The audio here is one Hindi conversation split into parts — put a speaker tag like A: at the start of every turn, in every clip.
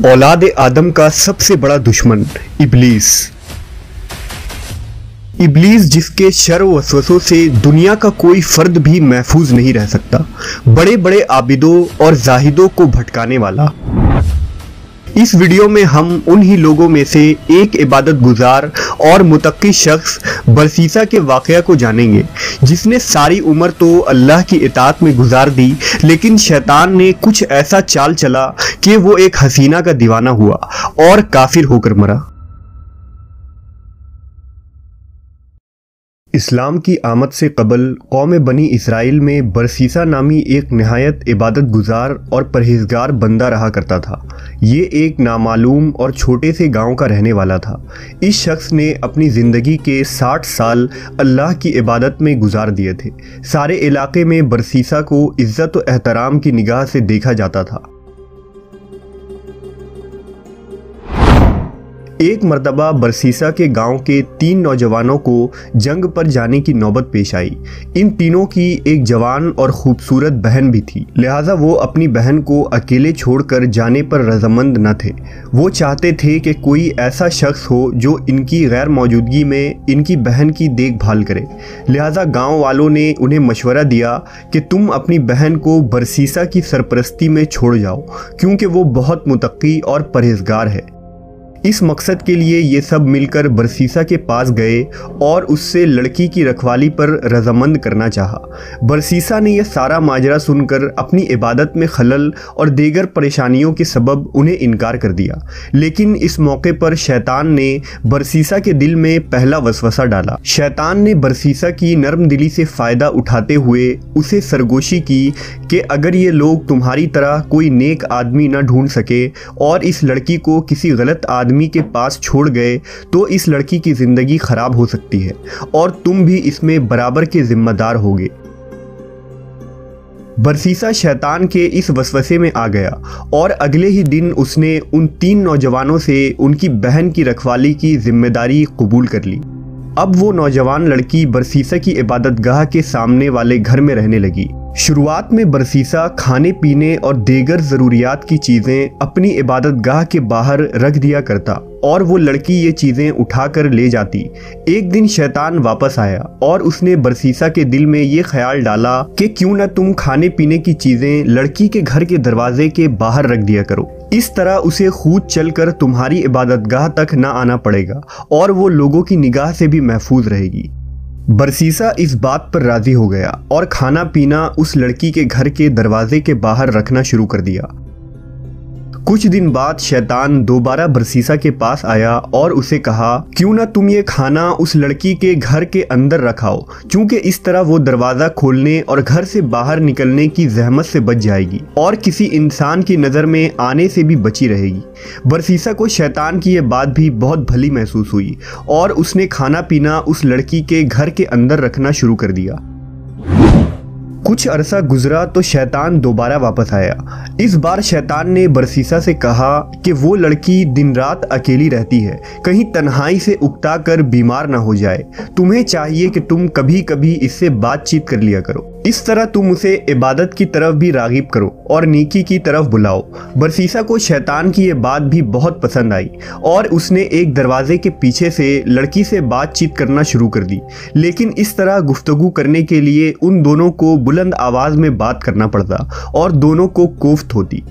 A: औलाद आदम का सबसे बड़ा दुश्मन इब्लीस। इब्लीस जिसके शर व वसवसों से दुनिया का कोई फर्द भी महफूज नहीं रह सकता, बड़े बड़े आबिदों और जाहिदों को भटकाने वाला। इस वीडियो में हम उन्हीं लोगों में से एक इबादत गुजार और मुतक्की शख्स बरसीसा के वाक़या को जानेंगे, जिसने सारी उम्र तो अल्लाह की इताअत में गुजार दी, लेकिन शैतान ने कुछ ऐसा चाल चला कि वो एक हसीना का दीवाना हुआ और काफिर होकर मरा। इस्लाम की आमद से कबल कौम बनी इसराइल में बरसीसा नामी एक नहायत इबादत गुजार और परहेजगार बंदा रहा करता था। ये एक नामालूम और छोटे से गांव का रहने वाला था। इस शख्स ने अपनी ज़िंदगी के 60 साल अल्लाह की इबादत में गुजार दिए थे। सारे इलाके में बरसीसा को इज़्ज़त व एहतराम की निगाह से देखा जाता था। एक मर्तबा बरसीसा के गांव के 3 नौजवानों को जंग पर जाने की नौबत पेश आई। इन तीनों की एक जवान और खूबसूरत बहन भी थी, लिहाजा वो अपनी बहन को अकेले छोड़कर जाने पर रजामंद न थे। वो चाहते थे कि कोई ऐसा शख्स हो जो इनकी गैर मौजूदगी में इनकी बहन की देखभाल करे। लिहाजा गाँव वालों ने उन्हें मशवरा दिया कि तुम अपनी बहन को बरसीसा की सरपरस्ती में छोड़ जाओ, क्योंकि वो बहुत मुतक्की और परहेजगार है। इस मकसद के लिए ये सब मिलकर बरसीसा के पास गए और उससे लड़की की रखवाली पर रजामंद करना चाहा। बरसीसा ने यह सारा माजरा सुनकर अपनी इबादत में खलल और दीगर परेशानियों के सबब उन्हें इनकार कर दिया। लेकिन इस मौके पर शैतान ने बरसीसा के दिल में पहला वसवसा डाला। शैतान ने बरसीसा की नरम दिली से फ़ायदा उठाते हुए उसे सरगोशी की कि अगर ये लोग तुम्हारी तरह कोई नेक आदमी न ढूंढ सके और इस लड़की को किसी गलत आदमी के पास छोड़ गए तो इस लड़की की जिंदगी खराब हो सकती है और तुम भी इसमें बराबर के जिम्मेदार होगे। बरसीसा शैतान के इस वसवसे में आ गया और अगले ही दिन उसने उन 3 नौजवानों से उनकी बहन की रखवाली की जिम्मेदारी कबूल कर ली। अब वो नौजवान लड़की बरसीसा की इबादतगाह के सामने वाले घर में रहने लगी। शुरुआत में बरसीसा खाने पीने और दीगर ज़रूरियात की चीज़ें अपनी इबादतगाह के बाहर रख दिया करता और वो लड़की ये चीज़ें उठाकर ले जाती। एक दिन शैतान वापस आया और उसने बरसीसा के दिल में ये ख्याल डाला कि क्यों न तुम खाने पीने की चीज़ें लड़की के घर के दरवाजे के बाहर रख दिया करो। इस तरह उसे खुद चलकर तुम्हारी इबादतगाह तक न आना पड़ेगा और वो लोगों की निगाह से भी महफूज रहेगी। बरसीसा इस बात पर राजी हो गया और खाना पीना उस लड़की के घर के दरवाजे के बाहर रखना शुरू कर दिया। कुछ दिन बाद शैतान दोबारा बरसीसा के पास आया और उसे कहा, क्यों ना तुम ये खाना उस लड़की के घर के अंदर रखाओ, क्योंकि इस तरह वो दरवाज़ा खोलने और घर से बाहर निकलने की जहमत से बच जाएगी और किसी इंसान की नज़र में आने से भी बची रहेगी। बरसीसा को शैतान की यह बात भी बहुत भली महसूस हुई और उसने खाना पीना उस लड़की के घर के अंदर रखना शुरू कर दिया। कुछ अरसा गुजरा तो शैतान दोबारा वापस आया। इस बार शैतान ने बरसीसा से कहा कि वो लड़की दिन रात अकेली रहती है, कहीं तन्हाई से उकता कर बीमार ना हो जाए। तुम्हें चाहिए कि तुम कभी कभी इससे बातचीत कर लिया करो। इस तरह तुम उसे इबादत की तरफ भी रागिब करो और नेकी की तरफ बुलाओ। बरसीसा को शैतान की ये बात भी बहुत पसंद आई और उसने एक दरवाजे के पीछे से लड़की से बातचीत करना शुरू कर दी। लेकिन इस तरह गुफ्तगू करने के लिए उन दोनों को बुलंद आवाज में बात करना पड़ता और दोनों को कोफ्त होती।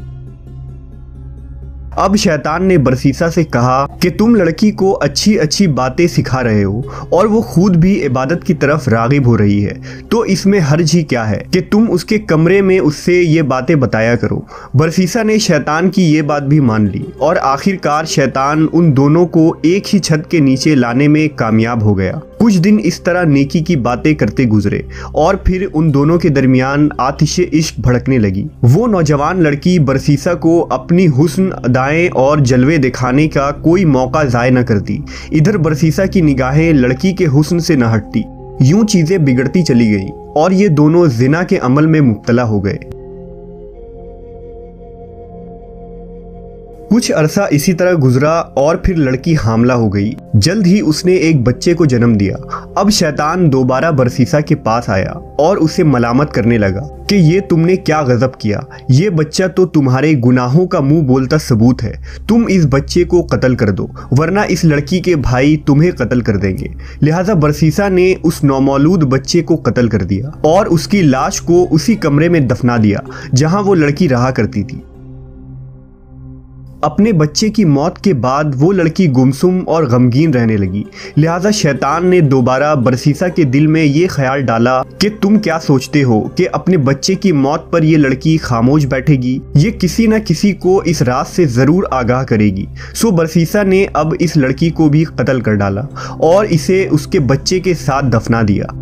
A: अब शैतान ने बरसीसा से कहा कि तुम लड़की को अच्छी अच्छी बातें सिखा रहे हो और वो खुद भी इबादत की तरफ रागिब हो रही है, तो इसमें हर्ज ही क्या है कि तुम उसके कमरे में उससे ये बातें बताया करो। बरसीसा ने शैतान की ये बात भी मान ली और आखिरकार शैतान उन दोनों को एक ही छत के नीचे लाने में कामयाब हो गया। कुछ दिन इस तरह नेकी की बातें करते गुजरे और फिर उन दोनों के दरमियान आतिशे इश्क भड़कने लगी। वो नौजवान लड़की बरसीसा को अपनी हुस्न अदाएं और जलवे दिखाने का कोई मौका ज़ाय न करती। इधर बरसीसा की निगाहें लड़की के हुस्न से न हटती। यूं चीज़ें बिगड़ती चली गईं और ये दोनों जिना के अमल में मुब्तला हो गए। कुछ अरसा इसी तरह गुजरा और फिर लड़की हामला हो गई। जल्द ही उसने एक बच्चे को जन्म दिया। अब शैतान दोबारा बरसीसा के पास आया और उसे मलामत करने लगा कि ये तुमने क्या गजब किया, ये बच्चा तो तुम्हारे गुनाहों का मुंह बोलता सबूत है। तुम इस बच्चे को कत्ल कर दो, वरना इस लड़की के भाई तुम्हें कत्ल कर देंगे। लिहाजा बरसीसा ने उस नौमौलूद बच्चे को कत्ल कर दिया और उसकी लाश को उसी कमरे में दफना दिया जहां वो लड़की रहा करती थी। अपने बच्चे की मौत के बाद वो लड़की गुमसुम और गमगीन रहने लगी। लिहाजा शैतान ने दोबारा बरसीसा के दिल में ये ख्याल डाला कि तुम क्या सोचते हो कि अपने बच्चे की मौत पर ये लड़की खामोश बैठेगी, ये किसी न किसी को इस रात से ज़रूर आगाह करेगी। सो बरसीसा ने अब इस लड़की को भी कत्ल कर डाला और इसे उसके बच्चे के साथ दफना दिया।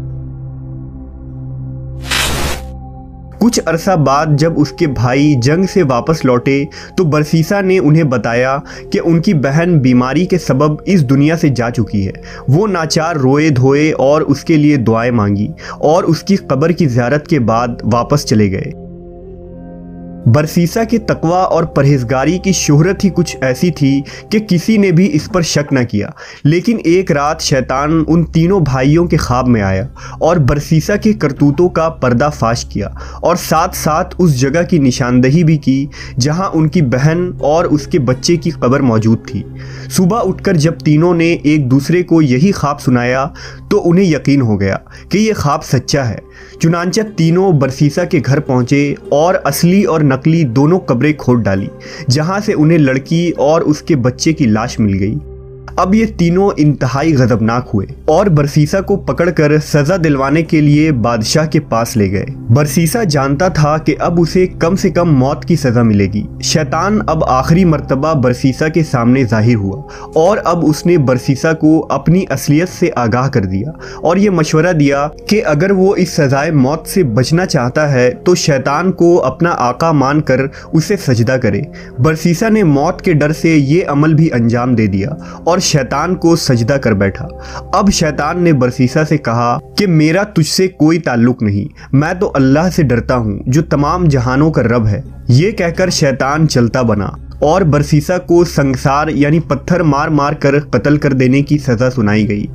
A: कुछ अरसा बाद जब उसके भाई जंग से वापस लौटे तो बरसीसा ने उन्हें बताया कि उनकी बहन बीमारी के सबब इस दुनिया से जा चुकी है। वो नाचार रोए धोए और उसके लिए दुआएं मांगी और उसकी कब्र की ज़ियारत के बाद वापस चले गए। बरसीसा के तकवा और परहेजगारी की शोहरत ही कुछ ऐसी थी कि किसी ने भी इस पर शक न किया। लेकिन एक रात शैतान उन तीनों भाइयों के ख्वाब में आया और बरसीसा के करतूतों का पर्दाफाश किया और साथ साथ उस जगह की निशानदही भी की जहां उनकी बहन और उसके बच्चे की कब्र मौजूद थी। सुबह उठकर जब तीनों ने एक दूसरे को यही ख्वाब सुनाया तो उन्हें यकीन हो गया कि यह ख्वाब सच्चा है। चुनांचे तीनों बरसीसा के घर पहुंचे और असली और नकली दोनों कब्रें खोद डाली जहां से उन्हें लड़की और उसके बच्चे की लाश मिल गई। अब ये तीनों इंतहाई गजबनाक हुए और बरसीसा को पकड़कर सजा दिलवाने के लिए बादशाह के पास ले गए। बरसीसा जानता था कि अब उसे कम से कम मौत की सजा मिलेगी। शैतान अब आखिरी मर्तबा बरसीसा के सामने जाहिर हुआ और अब उसने बरसीसा को अपनी असलियत से आगाह कर दिया और ये मशवरा दिया कि अगर वो इस सजाए मौत से बचना चाहता है तो शैतान को अपना आका मानकर उसे सजदा करे। बरसीसा ने मौत के डर से ये अमल भी अंजाम दे दिया और शैतान को सजदा कर बैठा। अब शैतान ने बरसीसा से कहा कि मेरा तुझसे कोई ताल्लुक नहीं, मैं तो अल्लाह से डरता हूँ जो तमाम जहानों का रब है। ये कहकर शैतान चलता बना और बरसीसा को संसार यानी पत्थर मार मार कर कत्ल कर देने की सजा सुनाई गई।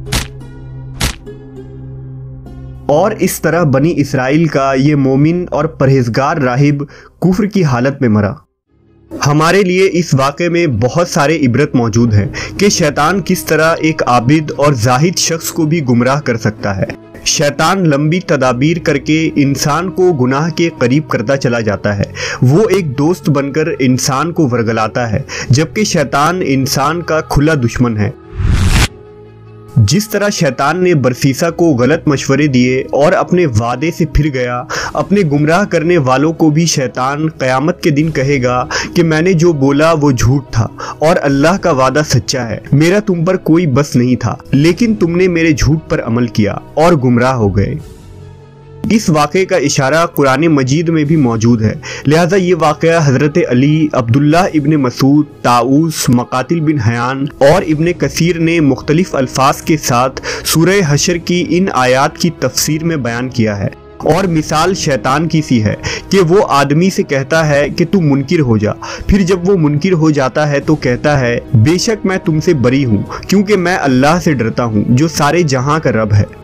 A: और इस तरह बनी इसराइल का ये मोमिन और परहेजगार राहिब कुफ्र की हालत में मरा। हमारे लिए इस वाक़े में बहुत सारे इबरत मौजूद हैं कि शैतान किस तरह एक आबिद और जाहिद शख्स को भी गुमराह कर सकता है। शैतान लंबी तदाबीर करके इंसान को गुनाह के करीब करता चला जाता है। वो एक दोस्त बनकर इंसान को वरगलाता है, जबकि शैतान इंसान का खुला दुश्मन है। जिस तरह शैतान ने बरसीसा को गलत मशवरे दिए और अपने वादे से फिर गया, अपने गुमराह करने वालों को भी शैतान क़यामत के दिन कहेगा कि मैंने जो बोला वो झूठ था और अल्लाह का वादा सच्चा है। मेरा तुम पर कोई बस नहीं था, लेकिन तुमने मेरे झूठ पर अमल किया और गुमराह हो गए। इस वाक़े का इशारा कुरान मजीद में भी मौजूद है। लिहाजा ये वाक़या हज़रत Ali, Abdullah ibn Masud, Tawus, Muqatil bin Hayyan और इब्न कसीर ने मुख्तलिफ अल्फाज के साथ सूरह हशर की इन आयात की तफसीर में बयान किया है। और मिसाल शैतान की सी है कि वो आदमी से कहता है कि तू मुनकिर हो जा, फिर जब वो मुनकिर हो जाता है तो कहता है बेशक मैं तुमसे बरी हूँ, क्योंकि मैं अल्लाह से डरता हूँ जो सारे जहां का रब है।